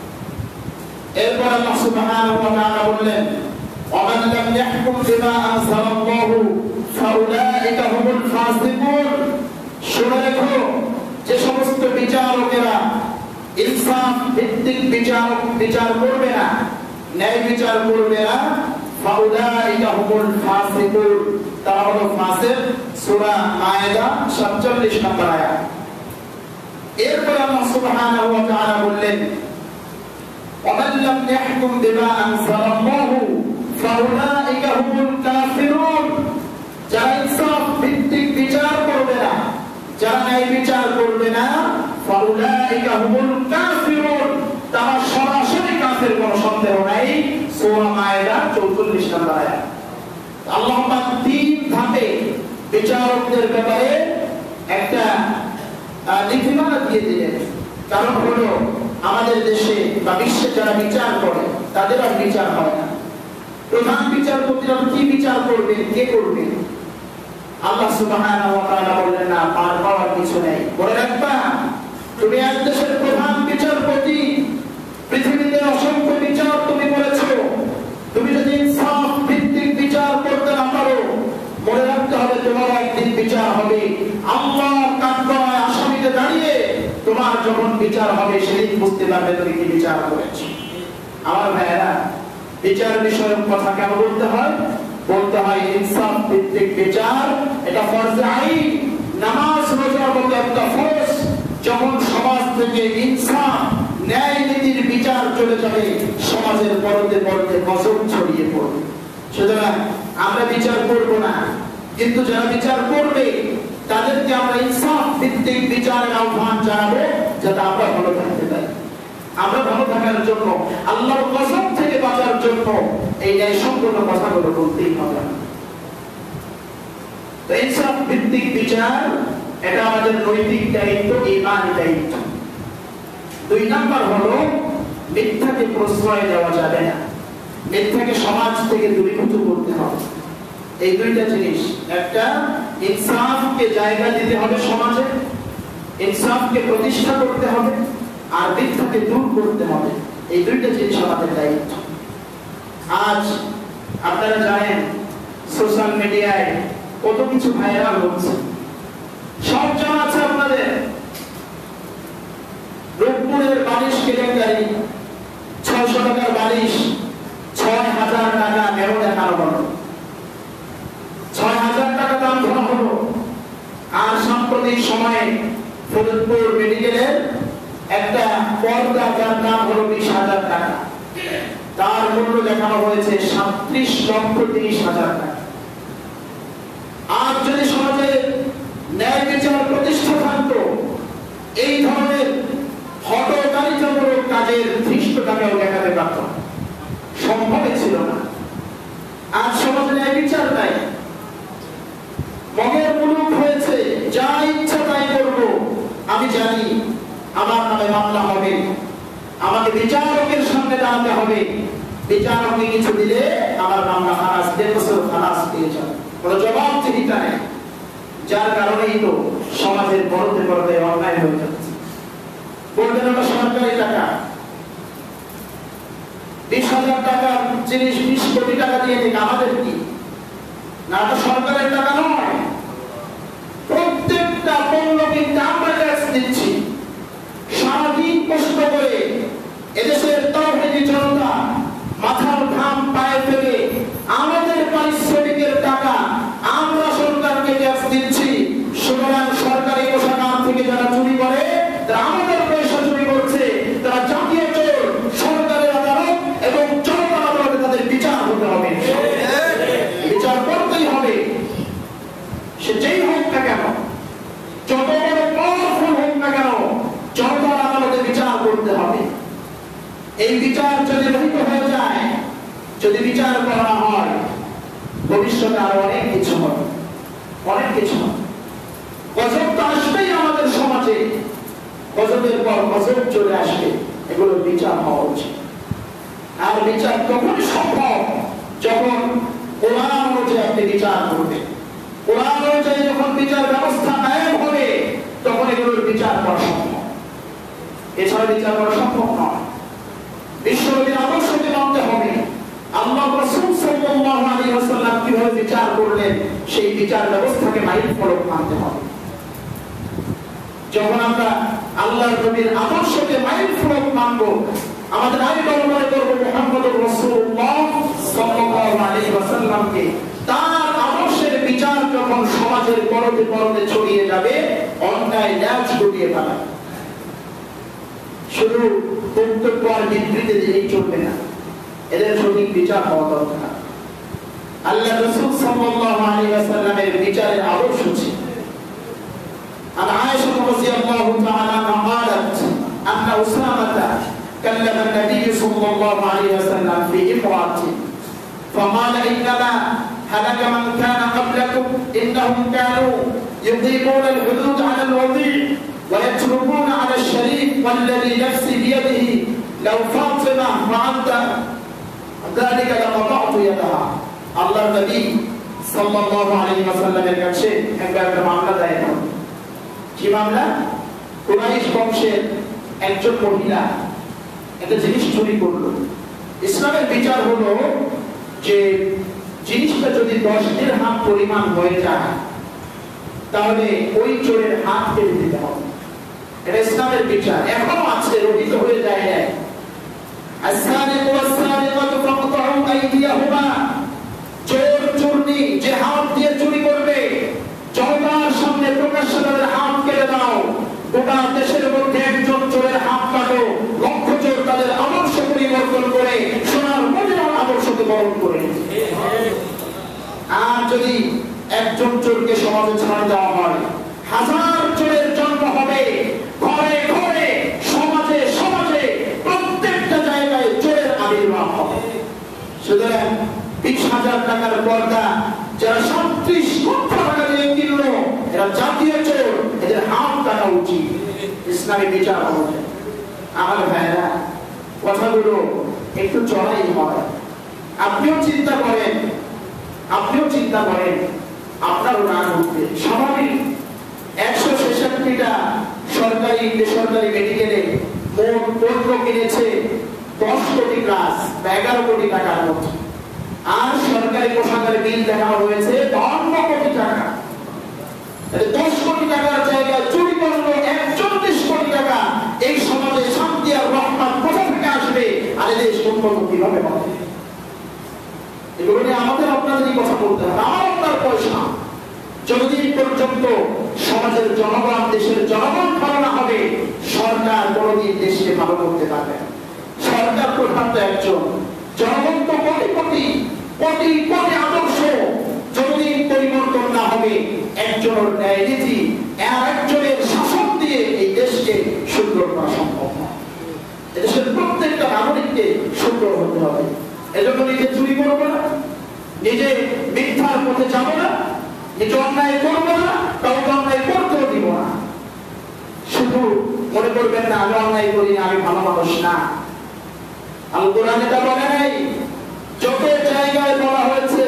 এরপর আল্লাহ সুবহানাহু ওয়া তাআলা বললেন, ওয়ামান লাম ইয়াহকুম বিমা আনজালাল্লাহু ফাউলাইকা হুমুল ফাসিকুন। শুনে রাখো, যে সমস্ত বিচারকেরা ইনসাফ ভিত্তিক বিচার করবে না, ন্যায় বিচার করবে না, ফাউলাইকা হুমুল ফাসিকুন, তারা হলো ফাসিক। সূরা মায়েদা 47 নম্বর আয়াত। এরপর আল্লাহ সুবহানাহু ওয়া তাআলা বললেন, ওয়ামান লাম ইয়াহকুম বিমা আনজালাল্লাহু ফাউলাইকা হুমুল কাফিরুন। যারা ইনসাফ ভিত্তিক বিচার করবে না, যারা ন্যায় বিচার করবে না, ফাউলাইকা হুমুল কাফিরুন, তারা সরাসরি কাফের, কোনো সন্দেহ নাই। সূরা মায়েদা 44 নম্বর আয়াত। আল্লাহ পাক তিন ধাপে বিচারকদের ব্যাপারে একটা নীতিমালা দিয়ে দিলেন। কারণ হলো আমাদের দেশে বা বিশ্বে যারা বিচার করে তাদের আর বিচার হয় না। প্রধান বিচারপতিরা কি বিচার করবেন, কে করবেন? আল্লাহ সুবহানাহু ওয়া তাআলা বললেন, না, পার পাওয়ার কিছু নেই। বলে রাখবা, তুমি এক দেশের প্রধান বিচারপতি, পৃথিবীতে অসংখ্য বিচার তুমি করেছো, তুমি যদি ইনসাফ ভিত্তিক বিচার করতে না পারো, মনে রাখতে হবে তোমার একদিন বিচার হবে। আল্লাহর কাঠগড়ায় আসামিতে দাঁড়িয়ে তোমার যখন বিচার হবে সেদিন বুঝতে পারবে তুমি কি বিচার করেছো। আমার ভাইয়েরা, বিচার বিষয়ক কথা কেন বলতে হয়? বলতে হয় ইনসাফ ভিত্তিক বিচার এটা ফরজে আইন, নামাজ রোজার মতো একটা ফরজ। যখন সমাজ থেকে ইনসাফ ন্যায় নীতির বিচার চলে যাবে, সমাজের পরতে পরতে গজব ছড়িয়ে পড়বে। সুতরাং আমরা বিচার করব না, কিন্তু যারা বিচার করবে তাদেরকে আমরা ইনসাফ ভিত্তিক বিচারের আহ্বান জানাবো, যাতে আমরা ভালো থাকতে পারি। আমরা ভালো থাকার জন্য, আল্লাহর গজব থেকে বাঁচার জন্য এই ন্যায়সঙ্গত কথাগুলো বলতেই হবে। তো ইনসাফ ভিত্তিক বিচার এটা আমাদের নৈতিক দায়িত্ব, ঈমানি দায়িত্ব। 2 নাম্বার হলো মিথ্যাকে প্রশ্রয় দেওয়া যাবে না, মিথ্যাকে সমাজ থেকে দূরীভূত করতে হবে। এই দুইটা জিনিস, একটা ইনসাফকে জায়গা দিতে হবে সমাজে, ইনসাফকে প্রতিষ্ঠা করতে হবে, আর মিথ্যাকে দূর করতে হবে। এই দুইটা জিনিস আমাদের দায়িত্ব। আজ আপনারা জানেন সোশ্যাল মিডিয়ায় কত কিছু ভাইরাল হচ্ছে, সব জানা আছে আপনাদের। রূপপুরের বালিশ কেলেঙ্কারি, 600 টাকার বালিশ 6000 টাকা মেরো দেখানো হলো, 6000 টাকা দাম ধরা হলো। আর সাম্প্রতিক সময়ে ফরিদপুর মেডিকেলের একটা পর্দা যার দাম হলো 20,000 টাকা, তার মূল্য দেখানো হয়েছে 37,30,000 টাকা। আর যদি সমাজে ন্যায় বিচার প্রতিষ্ঠা থাকতো, এই ধরনের হঠকারিতামূলক কাজের ধৃষ্টতাকেও দেখাতে পারত, সম্ভবই ছিল না। আজ সমাজে ন্যায় বিচার নাই, মগের মুলুক হয়েছে, যা ইচ্ছা তাই করব। আমি জানি আমার নামে মামলা হবে, আমাকে বিচারকের সামনে দাঁড়াতে হবে, বিচারকে কিছু দিলে আমার মামলা খালাস, 1.5 বছর খালাস পেয়ে যাবে, কোনো জবাবদিহিতা নেই। যার কারণেই তো সমাজের পরতে পরতে অন্যায় হয়ে যাচ্ছে। বলবেন ওটা সরকারি টাকা, 20,000 টাকার জিনিস 20 কোটি টাকা দিয়ে দিন, আমাদের কি? না, তো সরকারের টাকা নয়। প্রত্যেকটা পণ্য কিনতে আমরা ট্যাক্স দিচ্ছি। সারাদিন কষ্ট করে এদেশের তৌহিদি জনতা মাথার ঘাম পায়ে ফেলে আমাদের পারিশ্রমিকের টাকা আমরা সরকারকে ট্যাক্স দিচ্ছি। সুতরাং সরকারি কোষাগার থেকে যারা চুরি করে, তারা আমাদের পয়সা চুরি করছে, তারা জাতীয় চোর। সরকারের আদালত এবং জনতার আদালতে তাদের বিচার হতে হবে, বিচার করতেই হবে। সে যেই হোক না কেন, যত বড় পাওয়ারফুল হোক না কেন, জনতার আদালতে বিচার করতে হবে। এই বিচার যদি রহিত হয়ে যায়, যদি বিচার করা হয়, ভবিষ্যতে আরো অনেক কিছু হবে, অনেক কিছু হবে। গজব তো আসবেই আমাদের সমাজে, গজবের পর গজব চলে আসবে, এগুলোর বিচার হওয়া উচিত। আর বিচার তখনই সম্ভব যখন কোরআন অনুযায়ী আপনি বিচার করবেন। কোরআন অনুযায়ী যখন বিচার ব্যবস্থা কায়েম হবে, তখন এগুলোর বিচার করা সম্ভব। এছাড়া বিচার করা সম্ভব নয়। বিশ্বনবীর আদর্শকে মানতে হবে। আল্লাহ রাসূল সাল্লাল্লাহু আলাইহি ওয়াসাল্লাম কিভাবে বিচার করলেন, সেই বিচার ব্যবস্থাকে মাইল ফলক মানতে হবে। যখন আমরা আল্লাহর নবীর আদর্শকে মাইল ফলক মানব, আমাদের আইডল মনে করব মুহাম্মদুর রাসূলুল্লাহ সাল্লাল্লাহু আলাইহি ওয়াসাল্লামকে, তার আদর্শের বিচার যখন সমাজের পরতে পরতে ছড়িয়ে যাবে, অন্যায় ন্যায় ছড়িয়ে যাবে। শুধু বক্তব্য আর বিবৃতি দিলেই চলবে না, এদের সঠিক বিচার হওয়া দরকার। আল্লাহ রাসূল সাল্লাল্লাহু আলাইহি ওয়াসাল্লামের বিচারের আদর্শ ছিল। عن عائشة رضي الله تعالى عنها قالت أن أسامة كلم النبي صلى الله عليه وسلم في امرأة فقال إنما هلك من كان قبلكم إنهم كانوا يقيمون الحدود على الوضيع ويتركون على الشريف والذي نفسي بيده لو فاطمة فعلت ذلك لقطعت يدها. الله النبي صلى الله عليه وسلم কাছে একটা মামলা দায়ের হলো। কি মামলা? কুরাইশ বংশের একজন মহিলা একটা জিনিস চুরি করলো। ইসলামের বিচার হলো যে জিনিসটা যদি 10 দিরহাম পরিমাণ হয়ে যায়, তাহলে ওই চোরের হাত কেটে দিতে হবে। এটা ইসলামের বিচার, এখনো আছে, রহিত হয়ে যায় না। আস-সারিকু ওয়াস-সারিকাতু ফাকতাউ আইদিয়াহুমা, চোর চোরনি যে হাত দিয়ে চুরি করবে, জনতার সামনে প্রকাশ্যে তাদের হাত কেটে দাও। গোটা দেশের মধ্যে একজন চোরের হাত কাটো, লক্ষ চোর তাদের আদর্শ পরিবর্তন করে সোনার মদিনার আদর্শকে বরণ করে। আর যদি একজন চোরকে সমাজে ছাড়া দেওয়া হয়, হাজার চোরের জন্ম হবে, ঘরে ঘরে সমাজে সমাজে প্রত্যেকটা জায়গায় চোরের আবির্ভাব হবে। সুতরাং 20,000 টাকার পর্দা যারা 37 লক্ষ টাকা দিয়ে কিনলো, এরা জাতীয় চোর, এদের হাত কাটা উচিত, ইসলামী বিচার অনুযায়ী। আমার ভাইরা, কথাগুলো একটু চড়াই হয়। আপনিও চিন্তা করেন, আপনারও রাগ উঠবে, স্বাভাবিক। 166টা সরকারি বেসরকারি মেডিকেলে মোট পণ্য কিনেছে 10 কোটি প্লাস, 11 কোটি টাকার মতো। আর সরকারি কোষাগারে বিল দেখানো হয়েছে 52 কোটি টাকা। 10 কোটি টাকার জায়গায় চুরি করলো 41 কোটি টাকা। এই সমাজে শান্তি আর রহমত কোথা থেকে আসবে? আর এদেশ উন্নত কিভাবে হবে? এগুলো নিয়ে আমাদের আপনাদেরই কথা বলতে হবে। আমার আপনার পয়সা যতদিন পর্যন্ত সমাজের জনগণ, দেশের জনগণ ভালো না হবে, সরকার কোনদিন দেশকে ভালো করতে পারবে না। সরকার প্রধান তো একজন, জনগণ তো কোটি কোটি কোটি কোটি আদর্শ। যতদিন পরিবর্তন না হবে, একজনের ন্যায় নীতি আর একজনের শাসন দিয়ে এই দেশকে সুন্দর করা সম্ভব নয়। এদেশের প্রত্যেকটা নাগরিককে সুন্দর হতে হবে। এজন্য নিজে চুরি করবো না, নিজে মিথ্যার পথে যাবো না, নিজে অন্যায় করবো না, কাউকে অন্যায় করতেও দিব না। শুধু মনে করবেন না আমি অন্যায় করি না, আমি ভালো মানুষ না। আল কোরআন এটা বলে নাই। যত জায়গায় বলা হয়েছে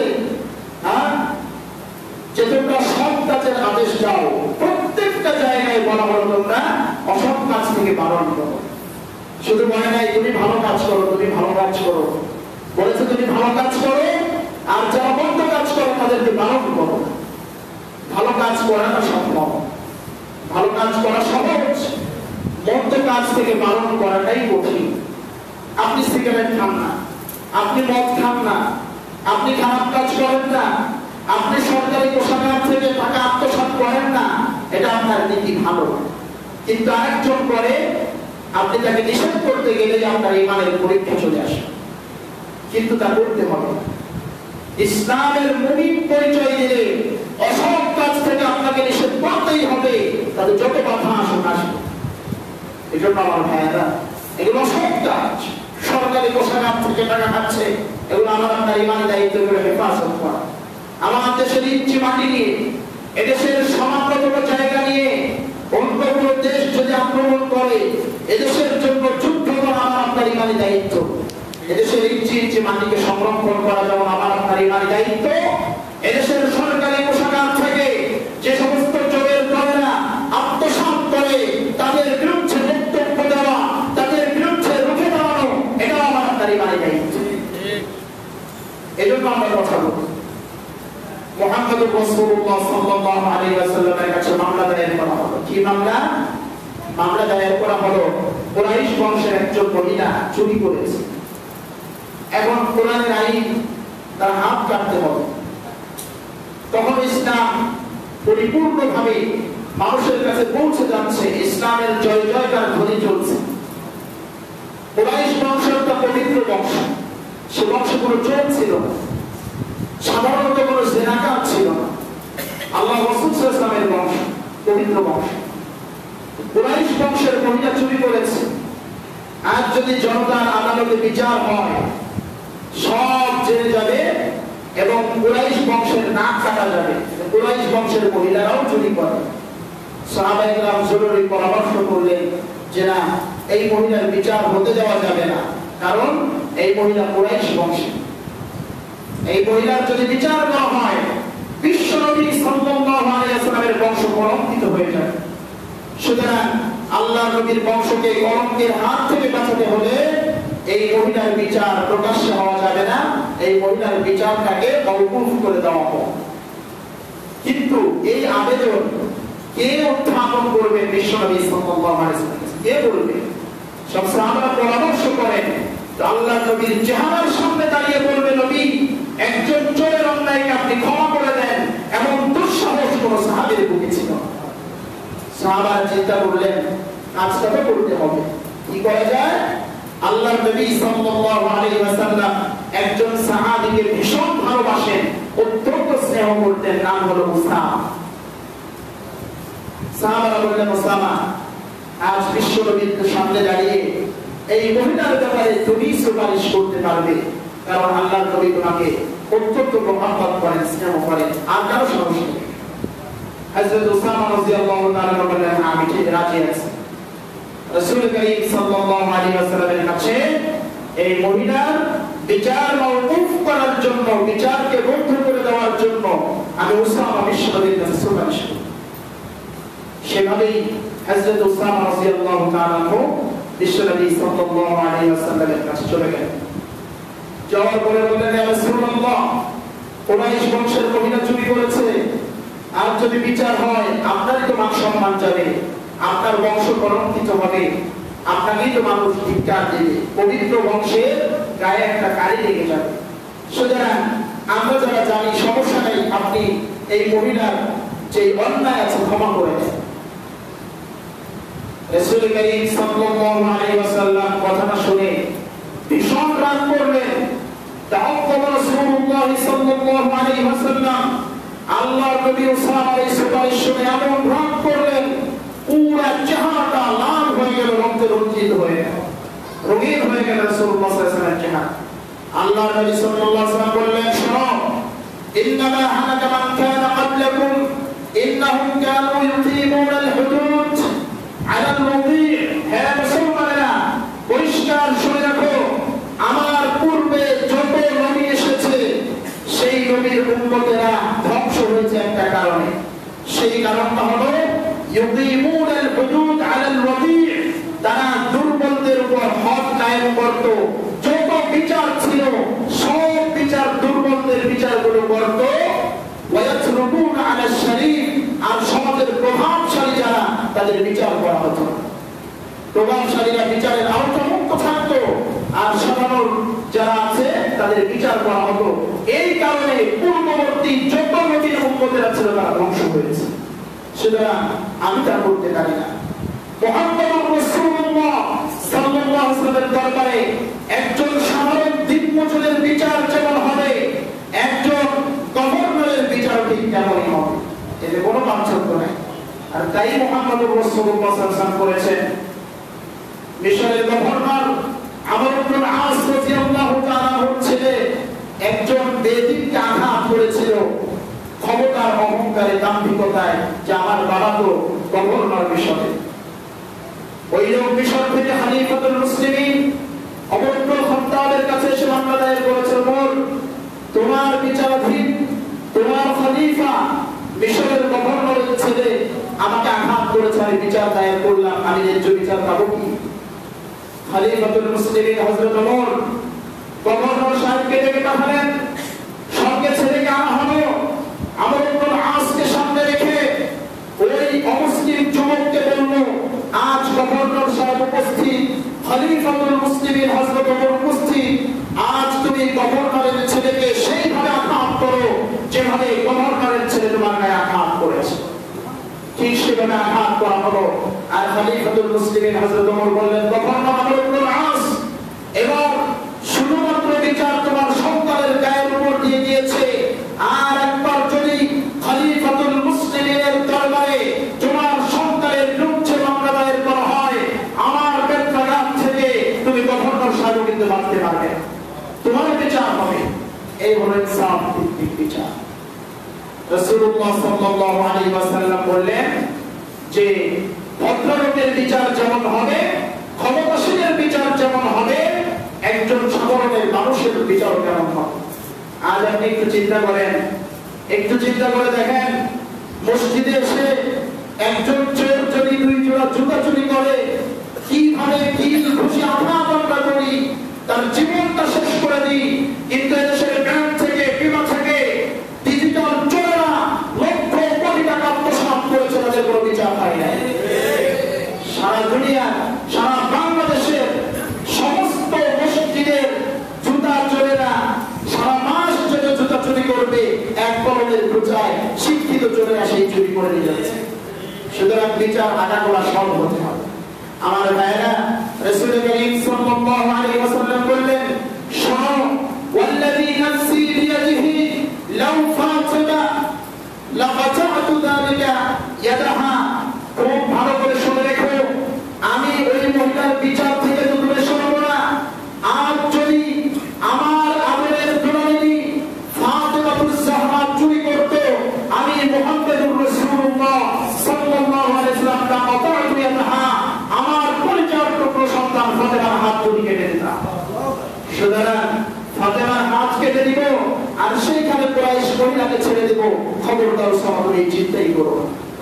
যে তোমরা সৎ কাজের আদেশ দাও, প্রত্যেকটা জায়গায় বলা হলো তোমরা অসৎ কাজ থেকে বারণ করো। শুধু বলে নাই তুমি ভালো কাজ করো, তুমি ভালো কাজ করো, বলেছে তুমি ভালো কাজ করো, আর যারা মন্দ কাজ করো তাদেরকে বারণ করো। ভালো কাজ করাটা সম্ভব, ভালো কাজ করা সহজ, মন্দ কাজ থেকে বারণ করাটাই কঠিন। আপনি সিগারেট খান না, আপনি মদ খান না, আপনি খারাপ কাজ করেন না, আপনি সরকারি কোষাগার থেকে টাকা আত্মসাৎ করেন না, এটা আপনার নীতি ভালো। কিন্তু আরেকজন করে, আপনি তাকে নিষেধ করতে গেলে আপনার ইমানের পরীক্ষা চলে আসে। কিন্তু তা করতে হবে। ইসলামের মুমিন পরিচয় দিলে অসৎ কাজ থেকে আপনাকে নিষেধ করতেই হবে, তাদের যত বাধা আসুন আসবে। এই জন্য আমার ভাইয়েরা, এগুলো অসৎ কাজ, সরকারি কোষাগার থেকে টাকা খাচ্ছে, এগুলো আমার আপনার ইমানের দায়িত্ব করে হেফাজত করা। আমার দেশের ইঞ্চি মাটি নিয়ে, এদেশের সামান্যতম জায়গা নিয়ে অন্য কোনো দেশ যদি আক্রমণ করে, এদেশের জন্য যুদ্ধ করা আমার আপনার ইমানের দায়িত্ব। এদেশের ইঞ্চি ইঞ্চি মাটিকে সংরক্ষণ করা যেমন আমার আপনার ইমানের দায়িত্ব, এদেশের সরকারি কোষাগার থেকে যে সমস্ত চোরের দলেরা আত্মসাৎ করে তাদের বিরুদ্ধে বক্তব্য দেওয়া, তাদের বিরুদ্ধে রুখে দাঁড়ানো, এটাও আমার আপনার ইমানের দায়িত্ব। এই জন্য আমরা কথা বলি। মুহাম্মদুর রাসূলুল্লাহ সাল্লাল্লাহু আলাইহি ওয়াসাল্লামের কাছে মামলা দায়ের করা হলো। কি মামলা? মামলা দায়ের করা হলো কুরাইশ বংশের একজন মহিলা চুরি করেছে। এখন কোরআনের আইন তার হাত কাটতে হবে। তখন ইসলাম পরিপূর্ণভাবে মানুষের কাছে পৌঁছে যাচ্ছে, ইসলামের জয় জয়কার ধ্বনি চলছে। কুরাইশ বংশ একটা পবিত্র বংশ, সে বংশে কোনো চোর ছিল না, সাধারণত কোনো জেনাকার ছিল না। আল্লাহ রাসূল সাল্লাল্লাহু আলাইহি ওয়াসাল্লামের বংশ, পবিত্র বংশ। কুরাইশ বংশের মহিলা চুরি করেছে। আজ যদি জনতার আদালতে বিচার হয়, সব জেনে যাবে এবং কুরাইশ বংশের নাক কাটা যাবে। কুরাইশ বংশের মহিলারাও চুরি করে। সাহাবায়ে কেরাম জরুরি পরামর্শ করলেন যে না, এই মহিলার বিচার হতে দেওয়া যাবে না, কারণ এই মহিলা কুরাইশ বংশের। এই মহিলার যদি বিচার করা হয়, বিশ্ব নবী সাল্লাল্লাহু আলাইহি ওয়াসাল্লামের বংশ কলঙ্কিত হয়ে যাবে। সুতরাং আল্লাহর নবীর বংশকে কলঙ্কের হাত থেকে বাঁচাতে হলে এই মহিলার বিচার প্রকাশ্যে হওয়া যাবে না, এই মহিলার বিচারটাকে মওকুফ করে দেওয়া হবে। কিন্তু এই আবেদন কে উত্থাপন করবে? বিশ্ব নবী সাল্লাল্লাহু আলাইহি ওয়াসাল্লাম কে বলবে? সব সাহাবারা পরামর্শ করেন, আল্লাহর নবীর চেহারার সামনে দাঁড়িয়ে বলবে, নবী, একজন চোরের অন্যায়কে আপনি ক্ষমা করে দেন, এমন দুঃসাহস কোন সাহাবীর বুকে ছিল না। সাহাবারা চিন্তা করলেন, কাজটা তো করতে হবে, কি করা যায়? আল্লাহর নবী সাল্লাল্লাহু আলাইহি ওয়াসাল্লাম একজন সাহাবীকে ভীষণ ভালোবাসেন, অত্যন্ত স্নেহ করতেন, নাম হলো উসামা। সাহাবারা বললেন, উসামা, আজ বিশ্ব নবীর সামনে দাঁড়িয়ে এই মহিলার ব্যাপারে তুমি সুপারিশ করতে পারবে, কারণ আল্লাহর নবী তোমাকে অত্যন্ত মহব্বত করেন, স্নেহ করেন, আর কারো সমস্যা নেই। হযরত উসামা রাদিয়াল্লাহু তাআলা বললেন, আমি ঠিক রাজি আছি। রাসূল করিম সাল্লাল্লাহু আলাইহি ওয়াসাল্লামের কাছে এই মহিলার বিচার মওকুফ করার জন্য, বিচারকে বন্ধ করে দেওয়ার জন্য আমি উসামা বিশ্ব নবীর কাছে সুপারিশ করি। সেভাবেই হযরত উসামা রাদিয়াল্লাহু তাআলা বিশ্ব নবী সাল্লাল্লাহু আলাইহি ওয়াসাল্লামের কাছে চলে গেলেন। যাওয়ার পরে বললেন, ইয়া রাসূলুল্লাহ, কুরাইশ বংশের মহিলা চুরি করেছে, আর যদি বিচার হয় আপনারই তো মান সম্মান যাবে, আপনার বংশ কলঙ্কিত হবে, আপনাকেই তো মানুষ ধিক্কার দেবে, পবিত্র বংশের গায়ে একটা কালি লেগে যাবে। সুতরাং আমরা যারা জানি সমস্যা নেই, আপনি এই মহিলার যে অন্যায় আছে ক্ষমা করে দেন। রাসূল করিম সাল্লাল্লাহু আলাইহি ওয়াসাল্লাম কথাটা শুনে ভীষণ রাগ করলেন। তাআক্কাব রাসূলুল্লাহ সাল্লাল্লাহু আলাইহি ওয়াসাল্লাম আল্লাহর নবী উসামার এই সুপারিশ শুনে এমন রাগ করলেন, পুরো চেহারাটা লাল হয়ে গেল, রক্তে রঞ্জিত হয়ে গেল, রঙিন হয়ে গেল রাসূলুল্লাহ সাল্লাল্লাহু আলাইহি ওয়াসাল্লামের চেহারা। আল্লাহর নবী সাল্লাল্লাহু আলাইহি ওয়াসাল্লাম বললেন, শোনো, ইন্নামা হালাকা মান কানা ক্বাবলাকুম ইন্নাহুম কানু ইউকিমুনা আল-হুদুদ আলা আল-মুদি'। হে মুসলমানেরা, পরিষ্কার শুনে রাখো, সেই কারণটা হলো ইউকিমুনাল হুদুদ আলাল ওয়াদি', তারা দুর্বলদের উপর হদ কায়েম করত। যত বিচার ছিল সব বিচার দুর্বলদের বিচারগুলো করত। ওয়ায়াতরুকুনা আলা শরীফ, আর সমাজের প্রভাবশালী যারা তাদের বিচার করা হতো। প্রভাবশালীরা বিচারের আওতামুক্ত থাকতো, আর সাধারণ যারা আছে তাদের বিচার করা হতো। এই কারণে পূর্ববর্তী যত নবীর উম্মতেরা ছিল তারা ধ্বংস হয়েছে। সুতরাং আমি তা করতে পারি না। মুহাম্মদুর রাসূলুল্লাহ সাল্লাল্লাহু আলাইহি ওয়াসাল্লামের দরবারে একজন সাধারণ দিনমজুরের বিচার যেমন হবে, একজন গভর্নরের বিচার ঠিক তেমনই হবে, এতে কোনো পার্থক্য নাই। আর তাই মুহাম্মদুর রাসূলুল্লাহ সাল্লাল্লাহু আলাইহি ওয়াসাল্লাম করেছেন। মিশরের গভর্নর আমর ইবনে আস রাদিয়াল্লাহু তাআলার ছেলে একজন বেদিনকে আঘাত করেছিল ক্ষমতার অহংকারে, দাম্ভিকতায়, যে আমার বাবা তো গভর্নর মিশরে। ওই লোক মিশর থেকে খলিফাতুল মুসলিমিন ওমর ইবনে খাত্তাবের কাছে এসে মামলা দায়ের করেছে, ওমর, তোমার বিচারাধীন তোমার খলিফা মিশরের গভর্নরের ছেলে আমাকে আঘাত করেছে, আমি বিচার দায়ের করলাম, আমি ন্যায্য বিচার পাবো কি? খলিফাতুল মুসলিমিন হযরত ওমর গভর্নর সাহেবকে ডেকে পাঠালেন। সঙ্গে ছেলেকে আনা হলো। আমর ইবনে আসকে সামনে রেখে ওই অমুসলিম যুবককে বলল, আজ গভর্নর সাহেব উপস্থিত, খলিফাতুল মুসলিমিন হযরত ওমর উপস্থিত, আজ তুমি গভর্নরের ছেলেকে সেইভাবে আঘাত করো যেভাবে গভর্নরের ছেলে তোমার গায়ে আঘাত করেছে। ঠিক সেভাবে আঘাত করা হলো। আর খলিফাতুল মুসলিমিন হযরত ওমর বললেন, গভর্নর আমর ইবনে আস, এবার শুধুমাত্র বিচার তোমার সন্তানের গায়ের উপর দিয়ে দিয়েছে, আর একবার যদি খলিফাতুল মুসলিমিনের দরবারে তোমার সন্তানের বিরুদ্ধে মামলা দায়ের করা হয়, আমার বেত্রাঘাত থেকে তুমি গভর্নর সাহেব কিন্তু বাঁচতে পারবে, তোমার বিচার হবে। এই হলো ইনসাফ ভিত্তিক বিচার। রাসূলুল্লাহ সাল্লাল্লাহু আলাইহি ওয়াসাল্লাম বললেন যে ভদ্রলোকের বিচার যেমন হবে, ক্ষমতাশীলের বিচার যেমন হবে, একজন সাধারণ মানুষের বিচার কেমন হবে। আজ আপনি একটু চিন্তা করেন, একটু চিন্তা করে দেখেন, মসজিদে এসে একজন চোর যদি 2 জোড়া জুতা চুরি করে, কিভাবে কি খুশি আঘাত আমরা করি, তার জীবনটা শেষ করে দিই। কিন্তু এদেশের ব্যাংক থেকে, বিমা থেকে ডিজিটাল চোরেরা লক্ষ কোটি টাকা আত্মসাৎ করেছে, তাদের কোনো বিচার হয় না। সারা দুনিয়া, সারা বাংলাদেশের সমস্ত মসজিদের জুতা চোরেরা সারা মাস যদি জুতা চুরি করবে, এক কলমের বোঝায় শিক্ষিত চোরেরা সেই চুরি করে নিয়ে যাচ্ছে। সুতরাং বিচার আগাগোড়া সব হতে হবে। আমার ভাইরা, রাসূল করিম সাল্লাল্লাহু আলাইহি ওয়াসাল্লাম বললেন, শোনো, ওয়াল্লাযী নাফসি বিয়াদিহি লাউ ফাতিমা লাকাতাতু যালিকা ইয়াদাহা, খুব ভালো করে শুনে রেখো, আমি ওই মহিলার বিচার থেকে তো দূরে সরবো না। আজ যদি আমার আদরের দুলালী ফাতিমাতুজ জাহরা চুরি করত, আমি মুহাম্মদুর রাসূলুল্লাহ সাল্লাল্লাহু আলাইহি ওয়াসাল্লাম লাকাতাতু ইয়াদাহা, আমার পরিচয় টুকরো সন্তান ফাতেমার হাত ধরে কেটে দিতাম। সুতরাং ফাতেমার হাত কেটে দিব, আর সেইখানে কুরাইশ মহিলাকে ছেড়ে দিব, খবরদার সাহাবা এই চিন্তাই করো।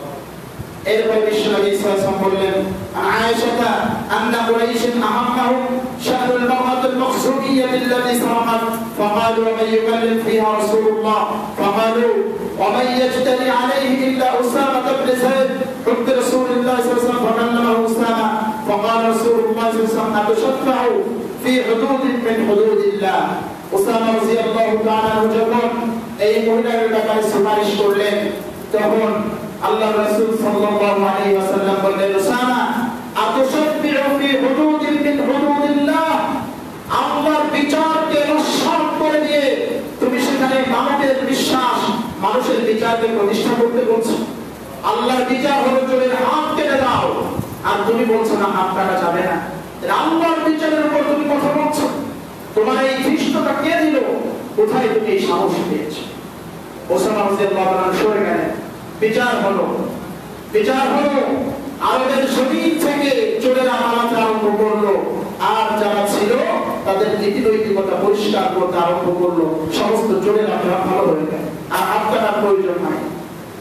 এরপর বিশ্বনবী সাল্লাল্লাহু আলাইহি ওয়াসাল্লাম বললেন, আয়েশা আন্না কুরাইশিন আহাম্মাহু শা'নুল মারআতুল মাখসুমিyyah আল্লাতী সারাকাত, ফাকালু ওয়া মান ইউকাল্লিম ফিহা রাসূলুল্লাহ, ফাকালু ওয়া মান ইয়াজতারি আলাইহি ইল্লা উসামা ইবনে যায়েদ হুব্ব রাসূলুল্লাহ সাল্লাল্লাহু আলাইহি ওয়াসাল্লাম, ফাকাল্লামাহু উসামা, ফাকাল রাসূলুল্লাহ সাল্লাল্লাহু আলাইহি ওয়াসাল্লাম আতুশাফাউ ফি হুদুদিন মিন হুদুদিল্লাহ। উসামা রাদিয়াল্লাহু তাআলা যখন এই মহিলার ব্যাপারে সুপারিশ করলেন, তখন আল্লাহ রাসূল সাল্লাল্লাহু আলাইহি ওয়াসাল্লাম বললেন, উসামা আতুশাফিউ ফি হুদুদিন মিন হুদুদিল্লাহ, আল্লাহর বিচারকে নস্বাত করে দিয়ে তুমি সেখানে মানবের বিশ্বাস, মানুষের বিচারকে প্রতিষ্ঠা করতে বলছো। আল্লাহর বিচার হলো চোরের হাত কেটে দাও, আর তুমি বলছো না হাত কাটা যাবে না। আল্লাহর বিচারের উপর তুমি কথা বলছো, তোমার এই দৃষ্টটা কে দিল? কোথায় তুমি এই সাহস পেয়েছো? ওসামা রাদিয়াল্লাহু তাআলা সরে গেলেন। বিচার হলো, বিচার হলো আরবের জমিন থেকে চোরেরা পালাতে আরম্ভ করলো, আর যারা ছিল তাদের নীতি নৈতিকতা পরিষ্কার করতে আরম্ভ করলো। সমস্ত চোরেরা ভালো হয়ে গেল, আর হাত কাটার প্রয়োজন নাই।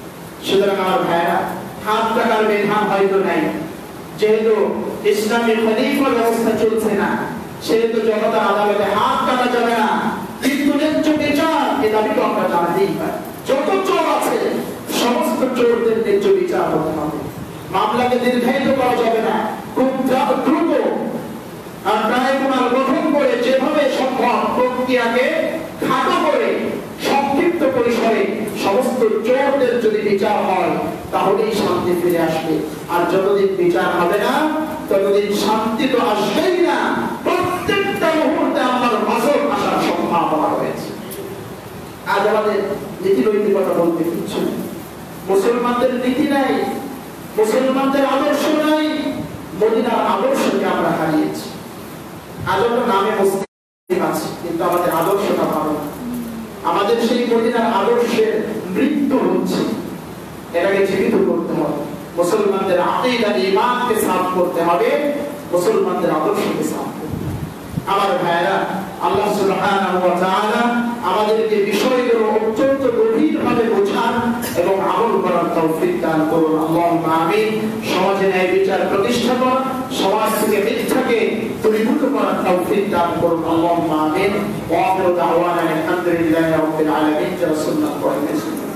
সুতরাং আমার ভাইরা, হাত টাকার বিধান হয়তো নাই, যেহেতু ইসলামী খলিফা ব্যবস্থা চলছে না, সেহেতু জনতা আদালতে হাত কাটা যাবে না, কিন্তু ন্যায্য বিচার এ দাবি তো আমরা জানাতেই পারি। যত চোর আছে সমস্ত চোরদের ন্যায্য বিচার হতে হবে। মামলাকে দীর্ঘায়িত করা যাবে না, খুব দ্রুত আর ট্রাইব্যুনাল গঠন করে যেভাবে সম্ভব প্রক্রিয়াকে খাটো করে সংক্ষিপ্ত পরিসরে সমস্ত চোরদের যদি বিচার হয় তাহলেই শান্তি ফিরে আসবে। আর যতদিন বিচার হবে না ততদিন শান্তি তো আসবেই না, প্রত্যেকটা মুহূর্তে আপনার গজব আসার সম্ভাবনা রয়েছে। আজ আমাদের নীতি নৈতিকতা বলতে কিচ্ছু নেই, মুসলমানদের নীতি নাই, মুসলমানদের আদর্শ নাই, মদিনার আদর্শকে আমরা হারিয়েছি। আজ আমরা নামে মুসলিম আছি কিন্তু আমাদের আদর্শটা ভালো না। আমাদের সেই মদিনার আদর্শের মৃত্যু হচ্ছে, এটাকে জীবিত করতে হবে। মুসলমানদের আকীদা ঈমানকে সাফ করতে হবে, মুসলমানদের আদর্শকে সাফ করতে হবে। আমার ভাইরা, আল্লাহ সুবহানাহু ওয়া তাআলা আমাদেরকে বিষয়গুলো অত্যন্ত গভীরভাবে বোঝার এবং আমল করার তৌফিক দান করুন। আল্লাহুম্মা আমিন। সমাজে ন্যায় বিচার প্রতিষ্ঠা করা, সমাজ থেকে মিথ্যাকে দূরীভূত করার তৌফিক দান করুন। আল্লাহুম্মা আমিন। ওয়া আখিরু দাওয়ানা আলহামদুলিল্লাহি রাব্বিল আলামিন। রাসূলুল্লাহ